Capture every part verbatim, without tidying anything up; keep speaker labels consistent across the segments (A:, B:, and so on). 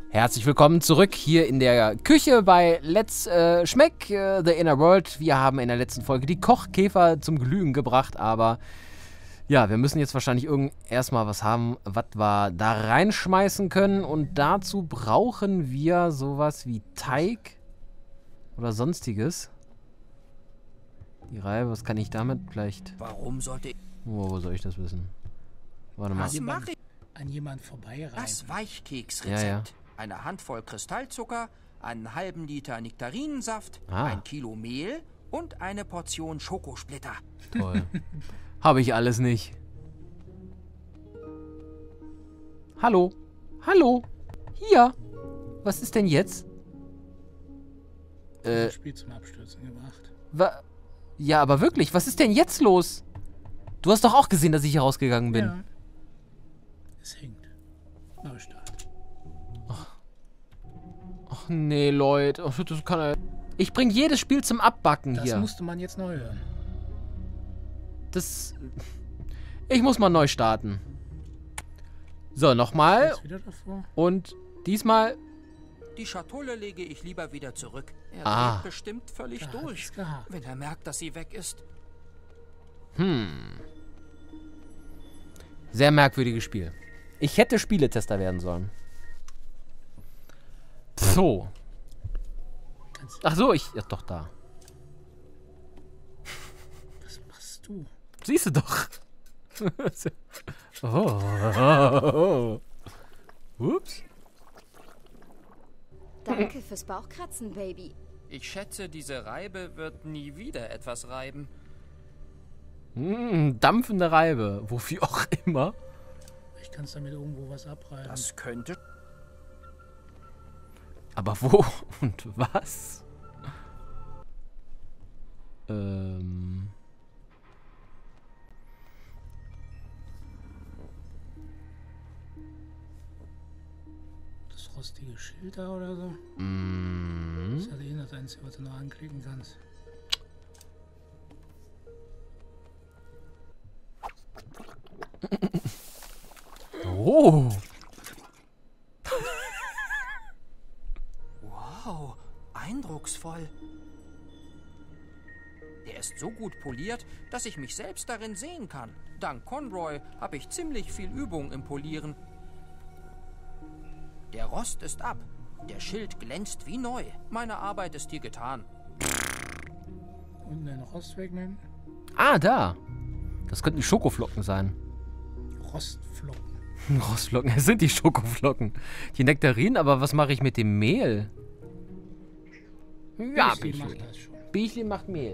A: Herzlich willkommen zurück hier in der Küche bei Let's äh, Schmeck äh, The Inner World. Wir haben in der letzten Folge die Kochkäfer zum Glühen gebracht, aber ja, wir müssen jetzt wahrscheinlich irgend erstmal was haben, was wir da reinschmeißen können. Und dazu brauchen wir sowas wie Teig oder sonstiges. Die Reibe, was kann ich damit vielleicht...
B: Warum sollte ich...
A: Oh, wo soll ich das wissen? Warte mal.
B: Was mache ich?
C: An jemand vorbeireiben.
B: Das Weichkeksrezept.
A: Ja, ja.
B: Eine Handvoll Kristallzucker, einen halben Liter Nektarinensaft,
A: Ah.
B: ein Kilo Mehl und eine Portion Schokosplitter.
A: Toll. Habe ich alles nicht. Hallo? Hallo? Hier? Was ist denn jetzt? Äh,
C: Das Spiel zum Abstürzen gebracht.
A: wa ja, aber wirklich, was ist denn jetzt los? Du hast doch auch gesehen, dass ich hier rausgegangen bin.
C: Ja. Es hinkt. Neustart.
A: Ach nee, Leute. Ach, das kann er... Ich bring jedes Spiel zum Abbacken
C: Das
A: hier.
C: musste man jetzt neu hören.
A: Das... Ich muss mal neu starten. So, nochmal.
C: Jetzt wieder davor.
A: Und diesmal...
B: Die Schatulle lege ich lieber wieder zurück. Er
A: Ah.
B: dreht bestimmt völlig
C: Da hat
B: durch,
C: es gehakt.
B: wenn er merkt, dass sie weg ist.
A: Hm. Sehr merkwürdiges Spiel. Ich hätte Spieletester werden sollen. So.
C: Ganz-
A: Ach so, ich... Ja, doch, da.
C: Was machst du?
A: Siehst du doch. oh. Ups.
D: Danke fürs Bauchkratzen, Baby.
B: Ich schätze, diese Reibe wird nie wieder etwas reiben.
A: Mm, dampfende Reibe. Wofür auch immer.
C: Ich kann damit irgendwo was abreiben.
B: Das könnte...
A: Aber wo und was? Ähm...
C: Das rostige Schild da oder so?
A: Mm,
C: Das ist halt eh das Einzige, was du noch anklicken kannst.
A: oh.
B: Wow, eindrucksvoll. Der ist so gut poliert, dass ich mich selbst darin sehen kann. Dank Conroy habe ich ziemlich viel Übung im Polieren. Der Rost ist ab. Der Schild glänzt wie neu. Meine Arbeit ist hier getan.
C: Unten den Rost wegnehmen.
A: Ah, da. Das könnten die Schokoflocken sein.
C: Rostflocken.
A: Rostflocken, es sind die Schokoflocken. Die Nektarinen, aber was mache ich mit dem Mehl? Ja,
C: Die macht
A: Bichli.
C: das schon.
A: Bichli macht Mehl.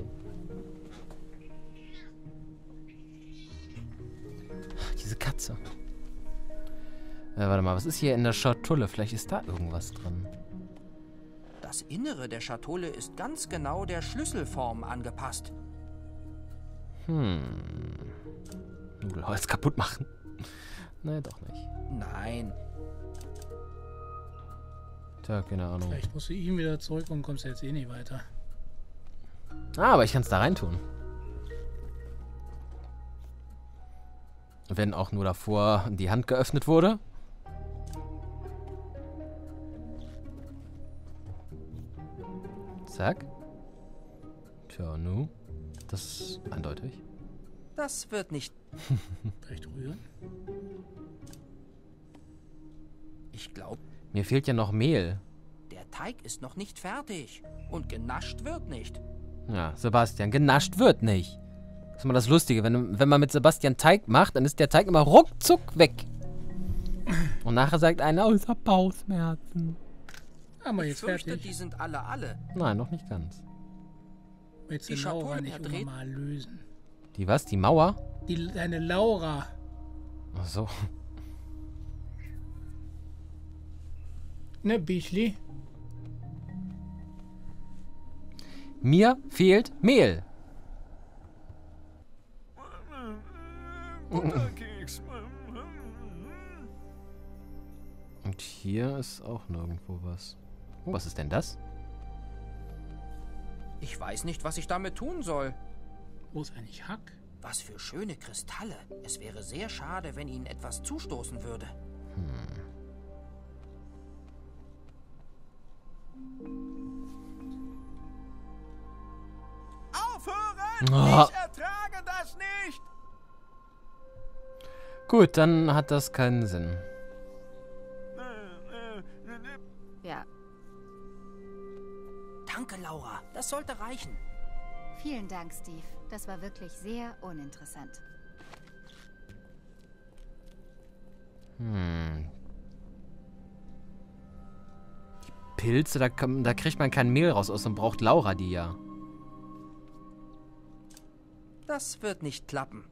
A: Ach, diese Katze. Äh, warte mal, was ist hier in der Schatulle? Vielleicht ist da irgendwas drin.
B: Das Innere der Schatulle ist ganz genau der Schlüsselform angepasst.
A: Hm. Nudelholz kaputt machen? Nee, doch nicht.
B: Nein,
A: Tja, keine Ahnung.
C: Vielleicht musst du ihn wieder zurück und kommst jetzt eh nicht weiter.
A: Ah, aber ich kann es da rein tun. Wenn auch nur davor die Hand geöffnet wurde. Zack. Tja, nu. Das ist eindeutig.
B: das wird nicht...
C: Vielleicht rühren?
B: Ich glaube,
A: Mir fehlt ja noch Mehl.
B: der Teig ist noch nicht fertig. Und genascht wird nicht.
A: Ja, Sebastian, genascht wird nicht. Das ist immer das Lustige. Wenn, wenn man mit Sebastian Teig macht, dann ist der Teig immer ruckzuck weg. Und nachher sagt einer, oh, ich hab Bauchschmerzen.
C: Aber
B: Ich
C: jetzt
B: fürchte,
C: fertig.
B: die sind alle alle.
A: Nein, noch nicht ganz.
C: Jetzt
B: die
C: die Laura
B: Schatulle
C: nicht
B: verdreht-
C: irgendwann mal lösen.
A: Die was? Die Mauer?
C: Die, deine Laura.
A: Ach so.
C: Ne, Bichli?
A: Mir fehlt Mehl.
B: Butterkeks.
A: Und hier ist auch nirgendwo was. Oh, was ist denn das?
B: Ich weiß nicht, was ich damit tun soll.
C: Wo ist eigentlich Hack?
B: Was für schöne Kristalle. Es wäre sehr schade, wenn ihnen etwas zustoßen würde.
A: Oh.
E: Ich ertrage das nicht!
A: Gut, dann hat das keinen Sinn.
D: Ja,
B: Danke, Laura. Das sollte reichen.
D: vielen Dank, Steve. Das war wirklich sehr uninteressant.
A: Hm. Die Pilze, da, kann, da kriegt man kein Mehl raus, außerdem braucht Laura die ja.
B: Das wird nicht klappen.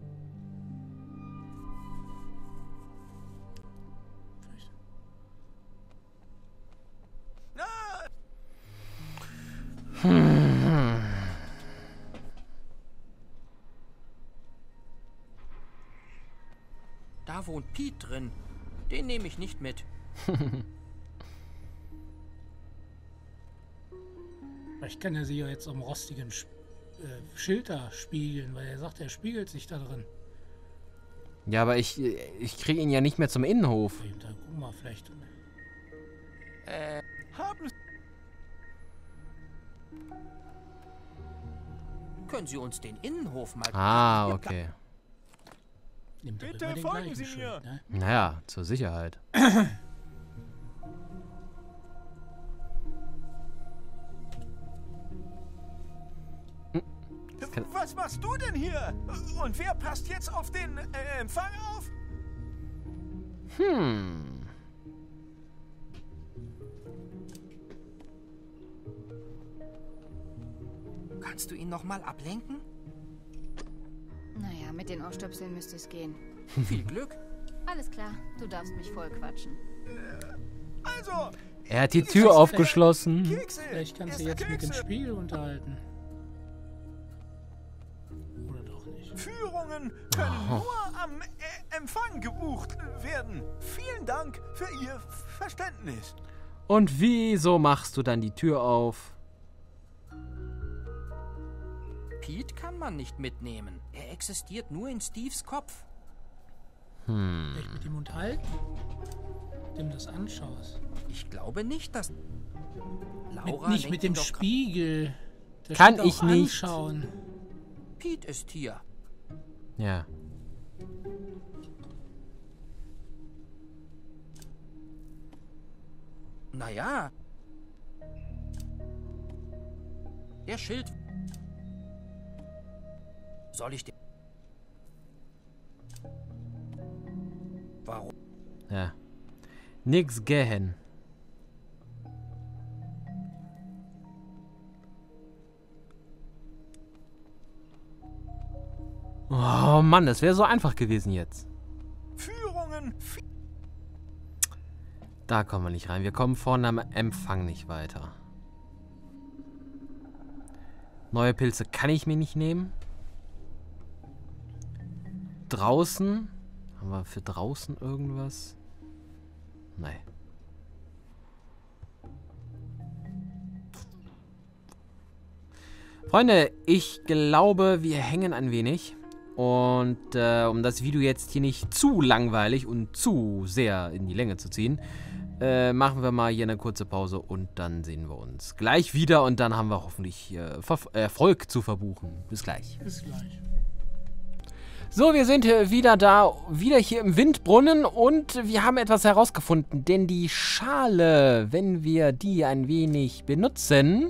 A: Hm.
B: Da wohnt Pete drin. Den nehme ich nicht mit.
C: Vielleicht kann er sie ja jetzt am rostigen Sch äh, Schild da spiegeln, weil er sagt, er spiegelt sich da drin.
A: Ja, aber ich, ich kriege ihn ja nicht mehr zum Innenhof.
C: Da guck mal, vielleicht.
B: Äh,
E: Haben
B: können Sie uns den Innenhof mal...
A: Ah, okay.
C: Nimmt er
E: Bitte
C: immer den
E: folgen
C: gleichen
E: Sie
C: Schild,
E: mir.
C: ne?
A: Naja, zur Sicherheit. kann-
E: Was machst du denn hier? Und wer passt jetzt auf den äh, Empfang auf?
A: Hm.
B: Kannst du ihn noch mal ablenken?
D: Naja, mit den Ohrstöpseln müsste es gehen.
B: Viel Glück.
D: Alles klar, du darfst mich voll quatschen.
E: Also,
A: Er hat die Tür aufgeschlossen.
E: Kekse.
C: Vielleicht kannst du
E: Erst
C: jetzt mit dem
E: Kekse.
C: Spiegel unterhalten. Oder doch nicht.
E: Führungen können nur am äh, Empfang gebucht werden. Vielen Dank für Ihr Verständnis.
A: Und wieso machst du dann die Tür auf?
B: Pete kann man nicht mitnehmen. Er existiert nur in Steves Kopf.
A: Hm.
C: Vielleicht mit ihm unterhalten? Dem das anschaust.
B: Ich glaube nicht, dass...
C: Mit,
B: Laura
C: nicht
B: lenkt
C: mit
B: ihn
C: dem
B: doch-
C: Spiegel. Der
A: Kann
C: steht
A: ich
C: auch
A: nicht.
C: Anschauen.
B: Pete ist hier.
A: Ja.
B: Naja. Der Schild... Soll ich den... Warum?
A: Ja. Nix gehen. Oh Mann, das wäre so einfach gewesen jetzt.
E: Führungen.
A: Da kommen wir nicht rein. Wir kommen vorne am Empfang nicht weiter. Neue Pilze kann ich mir nicht nehmen. Draußen. Haben wir für draußen irgendwas? Nein. Freunde, ich glaube, wir hängen ein wenig. Und äh, um das Video jetzt hier nicht zu langweilig und zu sehr in die Länge zu ziehen, äh, machen wir mal hier eine kurze Pause und dann sehen wir uns gleich wieder und dann haben wir hoffentlich äh, Verf- Erfolg zu verbuchen. Bis gleich.
C: Bis gleich.
A: So, wir sind äh, wieder da, wieder hier im Windbrunnen und wir haben etwas herausgefunden, denn die Schale, wenn wir die ein wenig benutzen...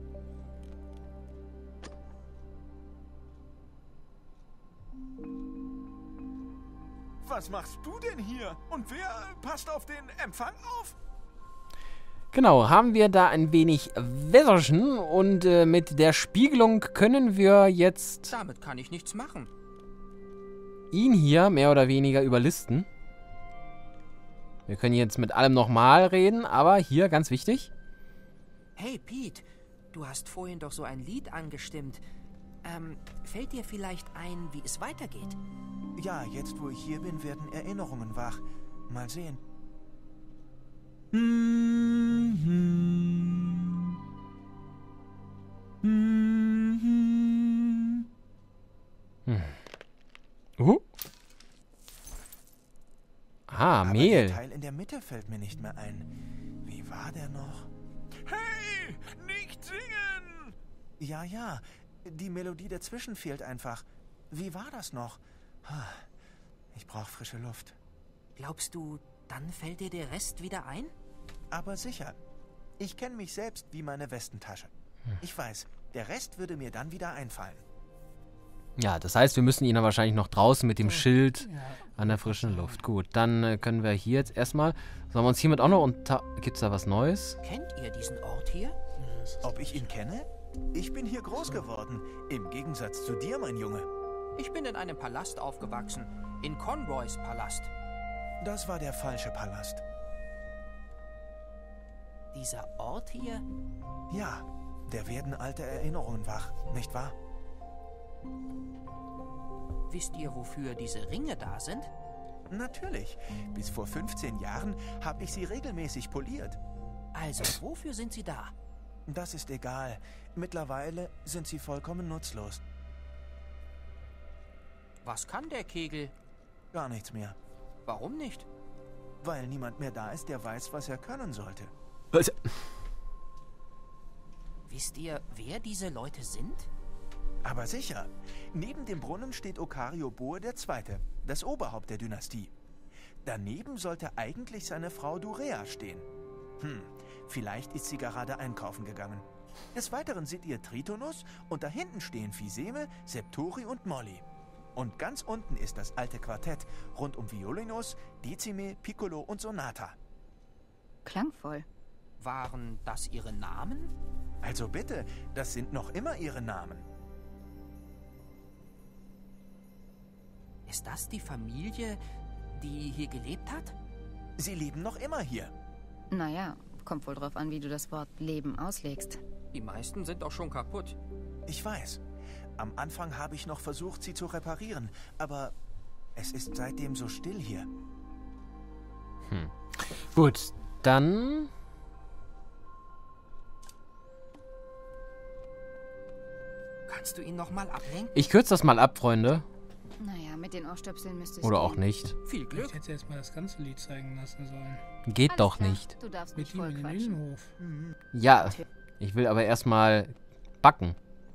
E: Was machst du denn hier? Und wer passt auf den Empfang auf?
A: Genau, haben wir da ein wenig Wässerchen und äh, mit der Spiegelung können wir jetzt
B: Damit kann ich nichts machen.
A: ihn hier mehr oder weniger überlisten. Wir können jetzt mit allem nochmal reden, aber hier ganz wichtig.
B: Hey, Pete. Du hast vorhin doch so ein Lied angestimmt. Ähm, fällt dir vielleicht ein, wie es weitergeht?
E: Ja, jetzt wo ich hier bin, werden Erinnerungen wach. Mal sehen.
A: Uh. Ah,
E: Aber
A: Mehl.
E: der Teil in der Mitte fällt mir nicht mehr ein. Wie war der noch? Hey, nicht singen! Ja, ja. Die Melodie dazwischen fehlt einfach. Wie war das noch? Ich brauche frische Luft.
B: Glaubst du, dann fällt dir der Rest wieder ein?
E: Aber sicher. Ich kenne mich selbst wie meine Westentasche. Ich weiß, der Rest würde mir dann wieder einfallen.
A: Ja, das heißt, wir müssen ihn dann wahrscheinlich noch draußen mit dem Schild
C: Ja.
A: an der frischen Luft. Gut, dann äh, können wir hier jetzt erstmal... Sollen wir uns hiermit auch noch unter... Gibt's da was Neues?
B: Kennt ihr diesen Ort hier?
C: Ja, das ist-
E: Ob ich ihn kenne? Ich bin hier groß geworden. Im Gegensatz zu dir, mein Junge.
B: Ich bin in einem Palast aufgewachsen. In Conroys Palast.
E: Das war der falsche Palast.
B: Dieser Ort hier?
E: Ja, der werden alte Erinnerungen wach, nicht wahr?
B: Wisst ihr, wofür diese Ringe da sind?
E: Natürlich. Bis vor fünfzehn Jahren habe ich sie regelmäßig poliert.
B: Also, wofür sind sie da?
E: Das ist egal. Mittlerweile sind sie vollkommen nutzlos.
B: Was kann der Kegel?
E: Gar nichts mehr.
B: Warum nicht?
E: Weil niemand mehr da ist, der weiß, was er können sollte.
A: Was?
B: Wisst ihr, wer diese Leute sind?
E: Aber sicher. Neben dem Brunnen steht Okario Boe der Zweite, das Oberhaupt der Dynastie. Daneben sollte eigentlich seine Frau Durea stehen. Hm, vielleicht ist sie gerade einkaufen gegangen. Des Weiteren seht ihr Tritonus und da hinten stehen Fiseme, Septori und Molly. Und ganz unten ist das alte Quartett rund um Violinus, Decime, Piccolo und Sonata.
D: Klangvoll.
B: Waren das ihre Namen?
E: Also bitte, das sind noch immer ihre Namen.
B: Ist das die Familie, die hier gelebt hat?
E: Sie leben noch immer hier.
D: Naja, kommt wohl drauf an, wie du das Wort Leben auslegst.
B: Die meisten sind doch schon kaputt.
E: Ich weiß. Am Anfang habe ich noch versucht, sie zu reparieren, aber es ist seitdem so still hier.
A: Hm. Gut, dann...
B: Kannst du ihn noch mal ablenken?
A: Ich kürze das mal ab, Freunde.
D: Naja, mit den Ohrstöpseln müsstest
A: Oder
D: du...
A: auch nicht.
B: Viel
C: Ich
B: Glück.
C: hätte jetzt mal das ganze Lied zeigen lassen sollen.
A: Geht
D: Alles
A: doch
D: klar,
A: nicht.
D: Du darfst
C: Mit
D: nicht
C: ihm
D: voll
C: in den
D: quatschen.
C: Innenhof.
A: Ja, ich will aber erstmal backen.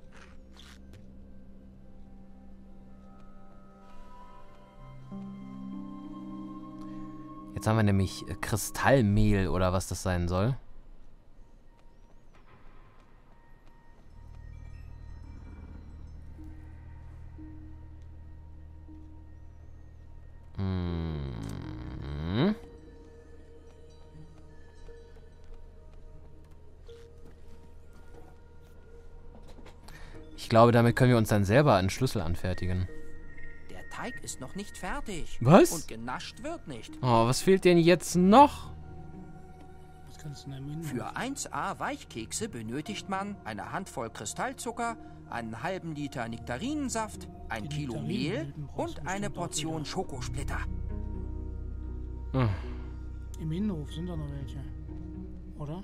A: Jetzt haben wir nämlich äh, Kristallmehl oder was das sein soll. Mhm. Ich glaube, damit können wir uns dann selber einen Schlüssel anfertigen.
B: Der Teig ist noch nicht fertig.
A: Was?
B: Und genascht wird nicht.
A: Oh, was fehlt denn jetzt noch?
C: Was kannst du denn im Innenhof?
B: Für eins A Weichkekse benötigt man eine Handvoll Kristallzucker, einen halben Liter Nektarinensaft, ein
C: Die
B: Kilo
C: Nektarinen
B: Mehl
C: bilden brauchst du
B: und eine
C: bestimmt auch
B: Portion
C: wieder.
B: Schokosplitter.
A: Hm.
C: Im Innenhof sind da noch welche. Oder?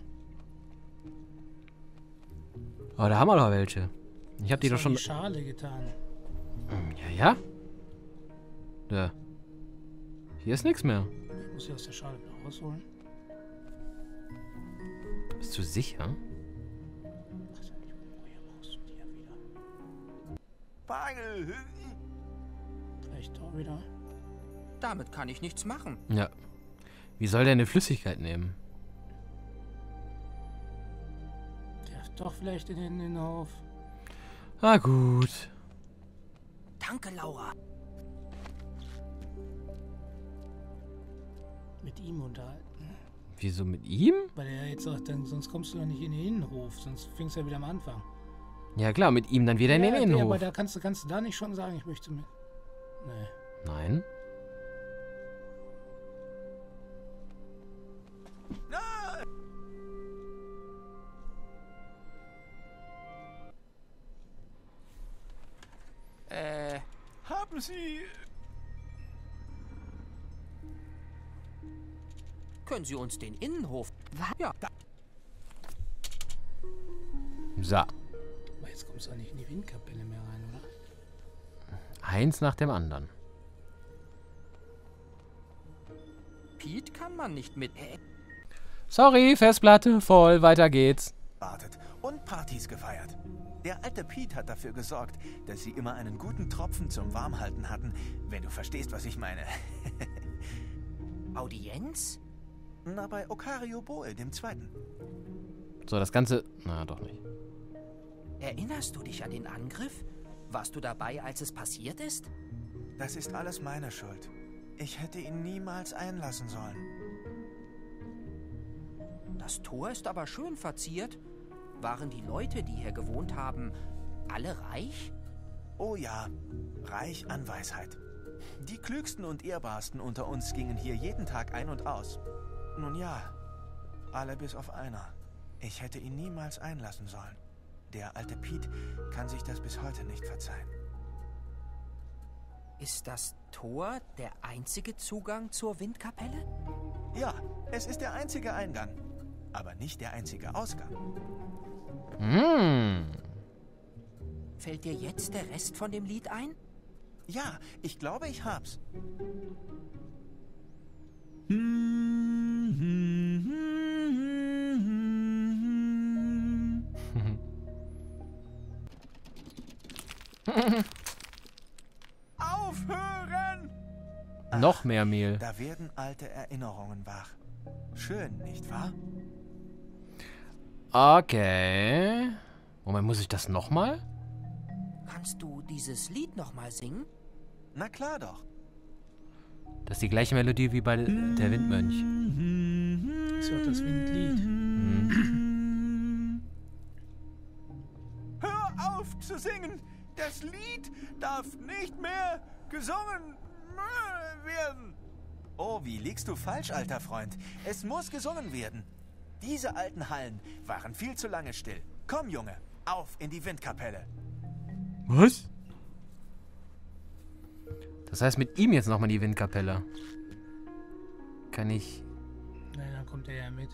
A: Oh, da haben wir doch welche. Ich habe die doch
C: Hast du
A: schon...
C: in die Schale getan.
A: Hm, Ja, ja. Ja. Hier ist nichts mehr.
C: Ich muss sie aus der Schale wieder rausholen.
A: Bist du sicher?
C: Ach, sag ich, woher brauchst du die ja wieder?
E: Pagel!
C: Vielleicht da wieder.
B: Damit kann ich nichts machen.
A: Ja. Wie soll der eine Flüssigkeit nehmen?
C: Der hat doch vielleicht in den Innenhof.
A: Ah, gut.
B: Danke, Laura.
C: Mit ihm unterhalten.
A: Wieso mit ihm?
C: Weil er jetzt sagt, dann, sonst kommst du doch nicht in den Innenhof. Sonst fängst du ja wieder am Anfang.
A: Ja klar, mit ihm dann wieder in den
C: ja, okay,
A: Innenhof.
C: aber da kannst du, kannst du da nicht schon sagen, ich möchte mit. Nee.
A: Nein.
E: Ah!
B: Äh,
E: Haben Sie...
B: können Sie uns den Innenhof...
D: Was?
B: Ja,
A: So.
C: Aber jetzt kommst du auch nicht in die Windkapelle mehr rein, oder?
A: Eins nach dem anderen.
B: Pete kann man nicht mit... Äh,
A: Sorry, Festplatte voll. Weiter geht's.
E: wartet und Partys gefeiert. Der alte Pete hat dafür gesorgt, dass sie immer einen guten Tropfen zum Warmhalten hatten, wenn du verstehst, was ich meine.
B: Audienz?
E: Na, bei Okario Boe, dem Zweiten.
A: So, das Ganze... Na, doch nicht.
B: Erinnerst du dich an den Angriff? Warst du dabei, als es passiert ist?
E: Das ist alles meine Schuld. Ich hätte ihn niemals einlassen sollen.
B: Das Tor ist aber schön verziert. Waren die Leute, die hier gewohnt haben, alle reich?
E: Oh ja, reich an Weisheit. Die klügsten und ehrbarsten unter uns gingen hier jeden Tag ein und aus. Nun ja, alle bis auf einer. Ich hätte ihn niemals einlassen sollen. Der alte Pete kann sich das bis heute nicht verzeihen.
B: Ist das Tor der einzige Zugang zur Windkapelle?
E: Ja, es ist der einzige Eingang, aber nicht der einzige Ausgang.
A: Hm.
B: Fällt dir jetzt der Rest von dem Lied ein?
E: Ja, ich glaube, ich hab's. Aufhören!
A: Noch mehr Mehl.
E: Da werden alte Erinnerungen wach. Schön, nicht wahr?
A: Okay. Moment, muss ich das nochmal?
B: Kannst du dieses Lied nochmal singen?
E: Na klar doch.
A: Das ist die gleiche Melodie wie bei der Windmönch.
C: Das ist ja auch das Windlied.
A: Hm.
E: Hör auf zu singen! Das Lied darf nicht mehr gesungen werden. Oh, wie liegst du falsch, alter Freund? Es muss gesungen werden. Diese alten Hallen waren viel zu lange still. Komm, Junge, auf in die Windkapelle.
A: Was? Das heißt, mit ihm jetzt nochmal die Windkapelle. Kann ich...
C: Nein, dann kommt er ja mit.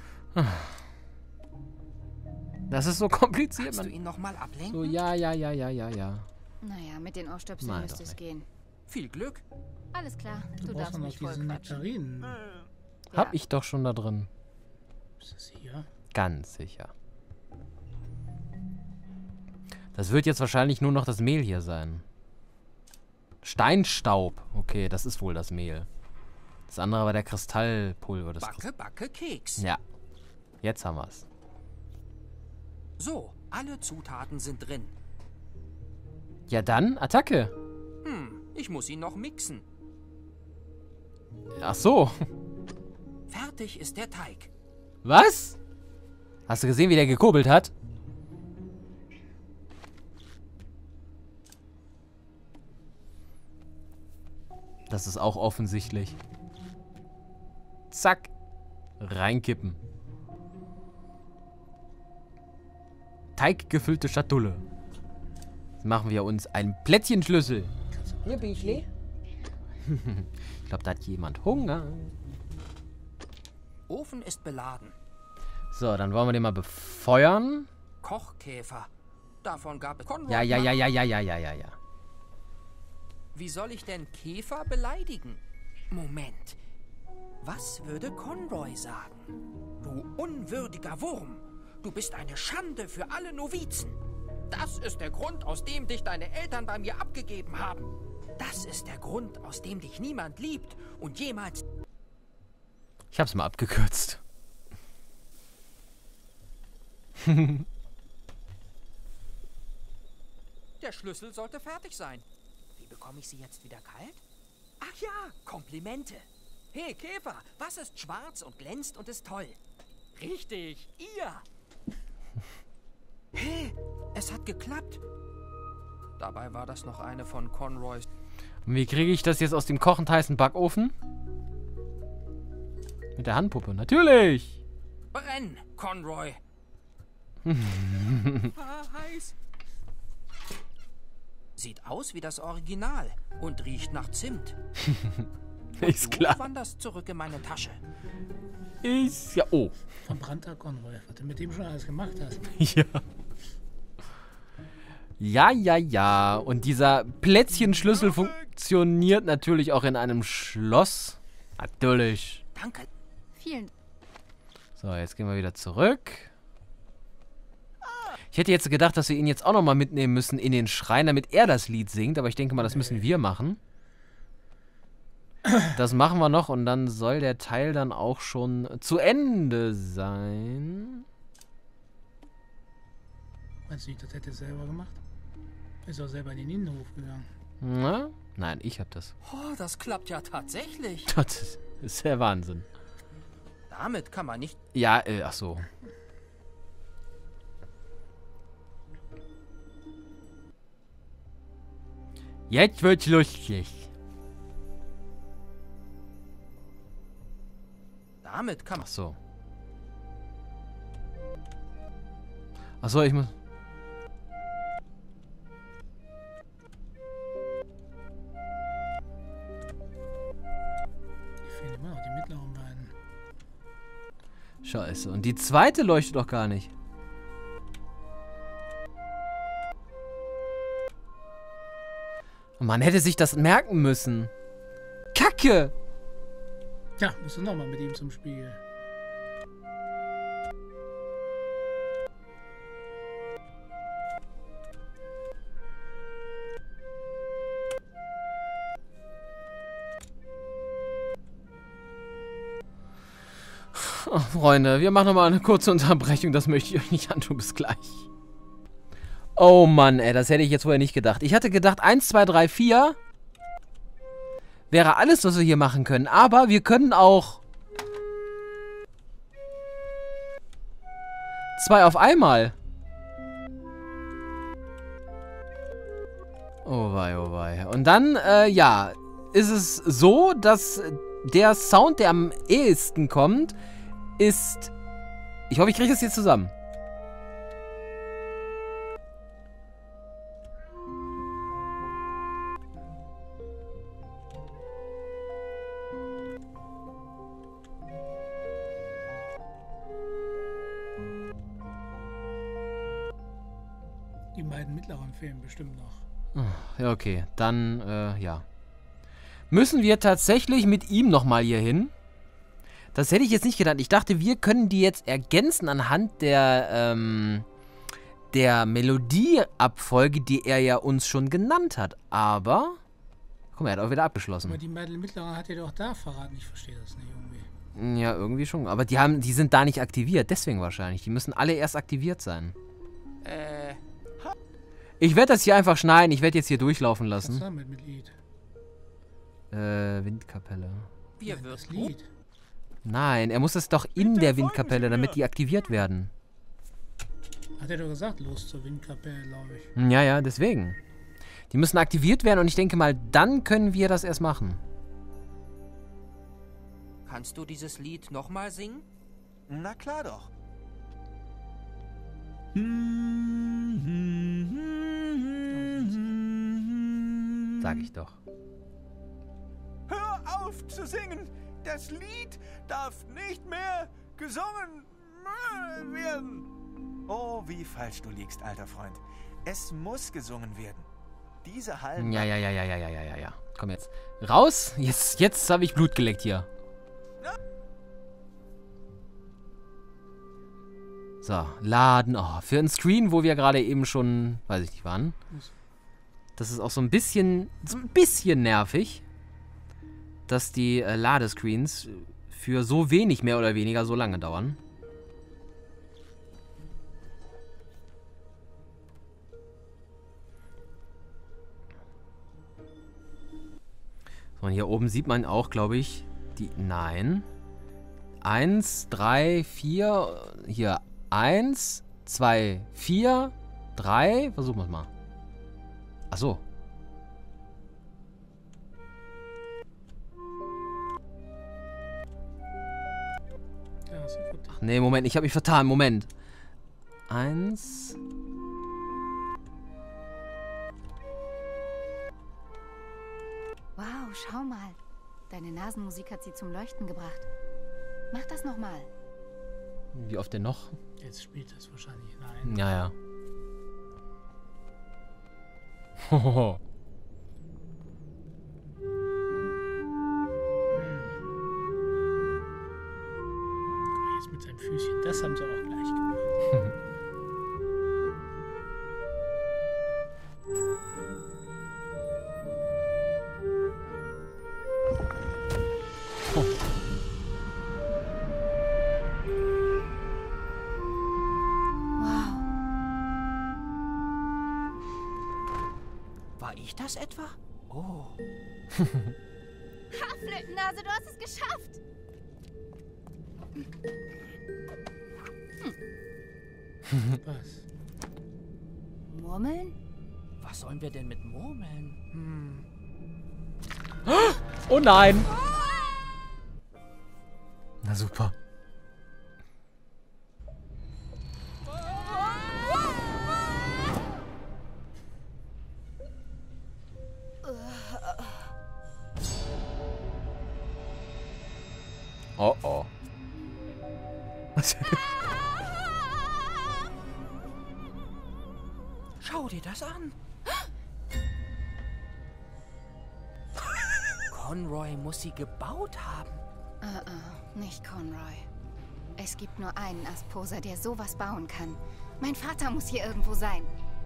A: Das ist so kompliziert,
B: Kannst du
A: man.
B: ihn nochmal ablenken?
A: So, ja, ja, ja, ja, ja, ja.
D: Naja, mit den Ohrstöpseln
A: Nein,
D: müsste
A: doch
D: es
A: nicht.
D: gehen.
B: Viel Glück.
D: Alles klar,
C: Du,
D: du,
C: brauchst
D: darfst
C: noch
D: mich
C: diese
D: voll quatschen.
C: Nektarinen.
A: Hab ich doch schon da drin.
C: Ist das hier?
A: Ganz sicher. Das wird jetzt wahrscheinlich nur noch das Mehl hier sein. Steinstaub. Okay, das ist wohl das Mehl. Das andere war der Kristallpulver. Das
B: Backe, backe, Keks.
A: ja. Jetzt haben wir's.
B: So, alle Zutaten sind drin.
A: Ja dann, Attacke.
B: Hm, ich muss ihn noch mixen.
A: Ach so.
B: Fertig ist der Teig.
A: Was? Hast du gesehen, wie der gekurbelt hat? Das ist auch offensichtlich. Zack. Reinkippen. Teiggefüllte Schatulle. Jetzt machen wir uns einen Plätzchenschlüssel. Ja, Bischli. Ich glaube, da hat jemand Hunger.
B: Ofen ist beladen.
A: So, dann wollen wir den mal befeuern.
B: Kochkäfer. Davon gab es Konrad.
A: Ja, ja, ja, ja, ja, ja, ja, ja, ja.
B: Wie soll ich denn Käfer beleidigen? Moment. Was würde Conroy sagen? Du unwürdiger Wurm. Du bist eine Schande für alle Novizen. Das ist der Grund, aus dem dich deine Eltern bei mir abgegeben haben. Das ist der Grund, aus dem dich niemand liebt und jemals...
A: Ich hab's mal abgekürzt.
B: Der Schlüssel sollte fertig sein. Wie bekomme ich sie jetzt wieder kalt? Ach ja, Komplimente. Hey Käfer, was ist schwarz und glänzt und ist toll? Richtig, ihr. Hey, es hat geklappt. Dabei war das noch eine von Conroys.
A: Und wie kriege ich das jetzt aus dem kochend heißen Backofen? Mit der Handpuppe, natürlich.
B: Brenn, Conroy. ah, heiß. Sieht aus wie das Original und riecht nach Zimt.
A: Ist
B: Du
A: klar.
B: wanderst zurück in meine Tasche.
A: Ist ja... Oh.
C: Verbrannter Conroy, was du mit dem schon alles gemacht hast.
A: Ja. Ja, ja, ja. Und dieser Plätzchenschlüssel funktioniert natürlich auch in einem Schloss. Natürlich.
B: Danke.
D: Vielen
A: So, jetzt gehen wir wieder zurück. Ich hätte jetzt gedacht, dass wir ihn jetzt auch nochmal mitnehmen müssen in den Schrein, damit er das Lied singt. Aber ich denke mal, das müssen wir machen. Das machen wir noch und dann soll der Teil dann auch schon zu Ende sein.
C: Meinst du nicht, das hätte er selber gemacht? Ist auch selber in den Innenhof gegangen.
A: Na? Nein, ich hab das.
B: Oh, das klappt ja tatsächlich.
A: Das ist der Wahnsinn.
B: Damit kann man nicht...
A: Ja, äh, ach so. Jetzt wird's lustig.
B: Damit kann man...
A: Ach so. Ach so, ich muss...
C: Die fehlen immer noch, die mittleren beiden.
A: Scheiße. Und die zweite leuchtet doch gar nicht. Man hätte sich das merken müssen. Kacke!
C: Ja, musst du nochmal mit ihm zum Spiegel.
A: Oh, Freunde, wir machen nochmal eine kurze Unterbrechung. Das möchte ich euch nicht antun. Bis gleich. Oh Mann, ey, das hätte ich jetzt vorher nicht gedacht. Ich hatte gedacht, eins, zwei, drei, vier wäre alles, was wir hier machen können. Aber wir können auch zwei auf einmal. Oh wei, oh wei. Und dann, äh, ja, ist es so, dass der Sound, der am ehesten kommt, ist... Ich hoffe, ich kriege das jetzt zusammen.
C: Die beiden mittleren fehlen bestimmt noch.
A: Ja, okay. Dann, äh, ja. Müssen wir tatsächlich mit ihm nochmal hier hin? Das hätte ich jetzt nicht gedacht. Ich dachte, wir können die jetzt ergänzen anhand der, ähm, der Melodieabfolge, die er ja uns schon genannt hat. Aber, guck mal, er hat auch wieder abgeschlossen.
C: Aber die beiden mittleren hat er doch da verraten. Ich verstehe das nicht irgendwie.
A: Ja, irgendwie schon. Aber die haben, die sind da nicht aktiviert. Deswegen wahrscheinlich. Die müssen alle erst aktiviert sein.
B: Äh...
A: Ich werde das hier einfach schneiden. Ich werde jetzt hier durchlaufen
C: Was
A: lassen.
C: damit mit Lied?
A: Äh, Windkapelle.
B: Wir
C: Nein, das
B: würden...
C: Lied.
A: Nein, er muss es doch in der Windkapelle, damit die aktiviert werden.
C: Hat er doch gesagt, los zur Windkapelle, glaube ich.
A: Ja, ja, deswegen. Die müssen aktiviert werden und ich denke mal, dann können wir das erst machen.
B: Kannst du dieses Lied nochmal singen?
E: Na klar doch.
A: Sag ich doch.
E: Hör auf zu singen! Das Lied darf nicht mehr gesungen werden. Oh, wie falsch du liegst, alter Freund. Es muss gesungen werden. Diese Hallen...
A: Ja, ja, ja, ja, ja, ja, ja, ja, ja. Komm jetzt. Raus! Jetzt, jetzt habe ich Blut geleckt hier. So, laden. Oh, für ein Screen, wo wir gerade eben schon, weiß ich nicht, waren. Das ist auch so ein bisschen, so ein bisschen nervig, dass die äh, Ladescreens für so wenig mehr oder weniger so lange dauern. So, und hier oben sieht man auch, glaube ich, die... Nein. Eins, drei, vier... Hier, eins, zwei, vier, drei... Versuchen wir es mal. Ach so. Ach nee, Moment, ich habe mich vertan. Moment. Eins...
D: Wow, schau mal. Deine Nasenmusik hat sie zum Leuchten gebracht. Mach das nochmal.
A: Wie oft denn noch?
C: Jetzt spielt das wahrscheinlich rein.
A: Ja, ja. Hohoho.
C: Guck mal, jetzt mit seinem Füßchen. Das haben sie auch gleich gemacht.
B: ich das etwa? Oh.
D: Haarflötennase, du hast es geschafft!
C: Was?
D: Murmeln?
B: Was sollen wir denn mit Murmeln? Hm.
A: Oh nein! Na super. Oh oh. Was?
B: Schau dir das an. Conroy muss sie gebaut haben.
D: Uh -uh, nicht Conroy. Es gibt nur einen Asposer, der sowas bauen kann. Mein Vater muss hier irgendwo sein.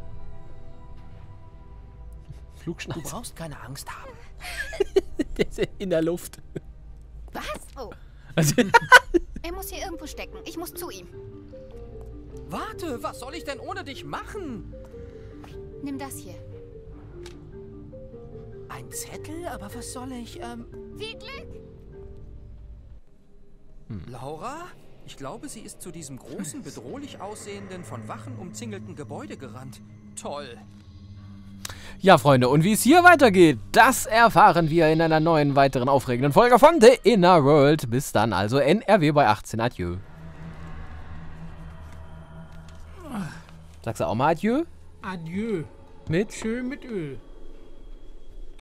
B: Du
A: Flugschnauze.
B: brauchst keine Angst haben.
A: Der ist in der Luft.
D: Was? Oh,
A: Also,
D: er muss hier irgendwo stecken. Ich muss zu ihm.
B: Warte, was soll ich denn ohne dich machen?
D: Nimm das hier.
B: Ein Zettel? Aber was soll ich, ähm...
D: Viel Glück!
B: Laura? Ich glaube, sie ist zu diesem großen, bedrohlich aussehenden, von Wachen umzingelten Gebäude gerannt. Toll.
A: ja, Freunde, und wie es hier weitergeht, das erfahren wir in einer neuen, weiteren aufregenden Folge von The Inner World. Bis dann, also N R W bei achtzehn. Adieu. Sagst du auch mal Adieu?
C: Adieu.
A: Mit?
C: Schön mit Öl.